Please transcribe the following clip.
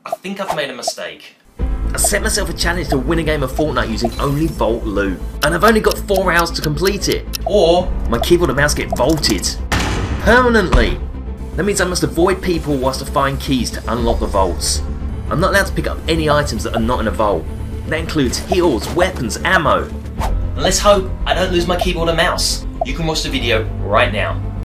I think I've made a mistake. I set myself a challenge to win a game of Fortnite using only Vault loot, and I've only got 4 hours to complete it. Or my keyboard and mouse get vaulted permanently. That means I must avoid people whilst I find keys to unlock the vaults. I'm not allowed to pick up any items that are not in a vault. That includes heals, weapons, ammo. And let's hope I don't lose my keyboard and mouse. You can watch the video right now.